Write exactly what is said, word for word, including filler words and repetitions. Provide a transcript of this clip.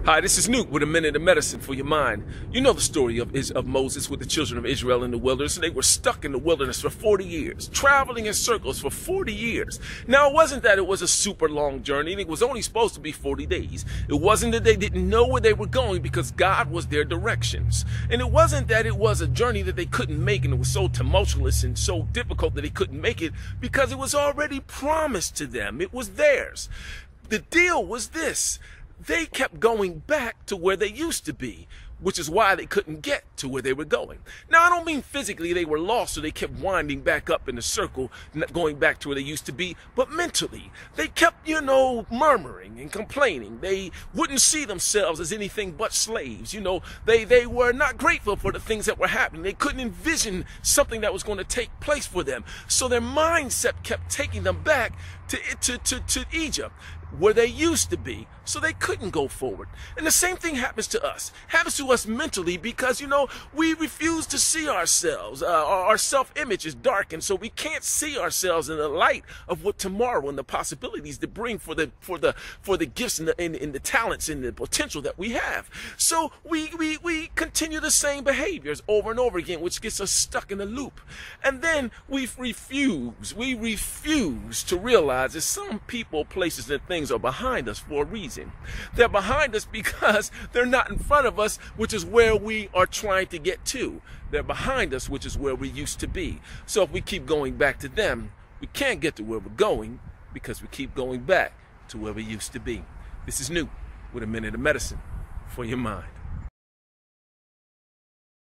Hi, this is Newt with a minute of medicine for your mind. You know the story of, of Moses with the children of Israel in the wilderness. They were stuck in the wilderness for forty years, traveling in circles for forty years. Now, it wasn't that it was a super long journey. It was only supposed to be forty days. It wasn't that they didn't know where they were going because God was their directions. And it wasn't that it was a journey that they couldn't make and it was so tumultuous and so difficult that they couldn't make it because it was already promised to them. It was theirs. The deal was this. They kept going back to where they used to be, which is why they couldn't get to where they were going. Now, I don't mean physically they were lost, so they kept winding back up in a circle, not going back to where they used to be, but mentally. They kept, you know, murmuring and complaining. They wouldn't see themselves as anything but slaves. You know, they, they were not grateful for the things that were happening. They couldn't envision something that was going to take place for them. So their mindset kept taking them back to, to, to, to Egypt, where they used to be, so they couldn't go forward. And the same thing happens to us. Happens to us mentally because, you know, we refuse to see ourselves. Uh, our, our self-image is darkened, so we can't see ourselves in the light of what tomorrow and the possibilities to bring for the for the for the gifts and the, and, and the talents and the potential that we have. So we we we continue the same behaviors over and over again, which gets us stuck in a loop. And then we refuse. We refuse to realize that some people, places, and things are behind us for a reason. They're behind us because they're not in front of us, which is where we are trying to get to. They're behind us, which is where we used to be. So if we keep going back to them, we can't get to where we're going because we keep going back to where we used to be. This is Newt with a minute of medicine for your mind.